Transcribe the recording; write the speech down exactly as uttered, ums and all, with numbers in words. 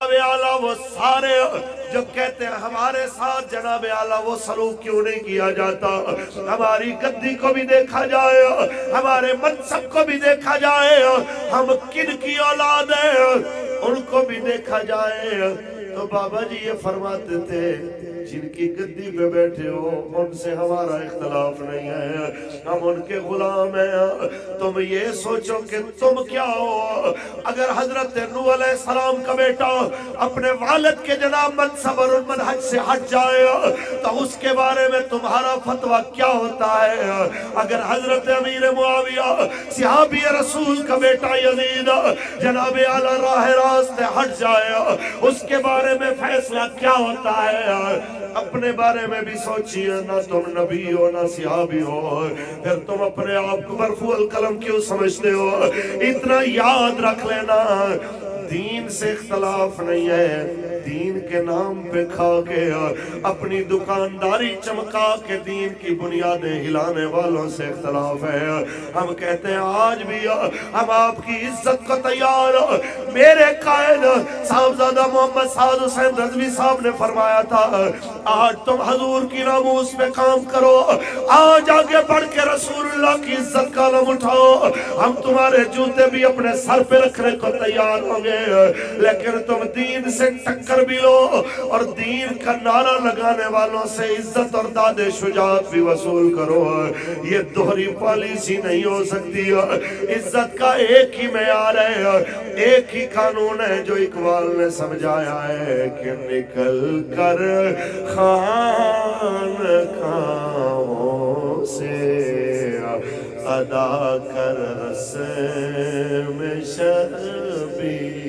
आला वो सारे जो कहते हैं हमारे साथ जनाब आला वो सलूक क्यों नहीं किया जाता, हमारी गद्दी को भी देखा जाए, हमारे मनसब को भी देखा जाए, हम किन की औलाद हैं उनको भी देखा जाए। तो बाबा जी ये फरमाते थे जिनकी गद्दी पे बैठे हो उनसे हमारा इख्तलाफ नहीं है, हम उनके गुलाम हैं। तुम ये सोचो कि तुम क्या हो। अगर हजरत नूह अलैहिस्सलाम का बेटा अपने वालिद के जनाब मनसब और मनहज से हट जाए तो उसके बारे में तुम्हारा फतवा क्या होता है। अगर हजरत अमीर मुआविया सहाबी रसूल का बेटा यजीद जनाब आला राह रास्त हट जाए उसके बारे में फैसला क्या होता है। अपने बारे में भी सोचिए, ना तुम नबी हो ना सहाबी हो, फिर तुम अपने आप को मरफूअल कलम क्यों समझते हो। इतना याद रख लेना, दीन से इख्तलाफ नहीं है, दीन के नाम पे खा के अपनी दुकानदारी चमका के दीन की बुनियादें हिलाने वालों से इख्तलाफ है। हम कहते हैं आज भी हम आपकी इज्जत को तैयार। मेरे कायद साहबजादा मोहम्मद साद हुसैन रज़वी साहब ने फरमाया था आज तुम हजूर की नामूस पे काम करो, आज आगे बढ़ के रसूलुल्लाह की इज्जत का अलम उठाओ, हम तुम्हारे जूते भी अपने सर पे रखने को तैयार होंगे। लेकिन तुम दीन से टक्कर भी लो और दीन का नारा लगाने वालों से इज्जत और दादे शुजात भी वसूल करो। ये दोहरी पॉलिसी नहीं हो सकती। इज्जत का एक ही मेयार है, एक ही कानून है जो इकबाल ने समझाया है कि निकल कर खान खाओ से अदा कर रस्म शर्बी।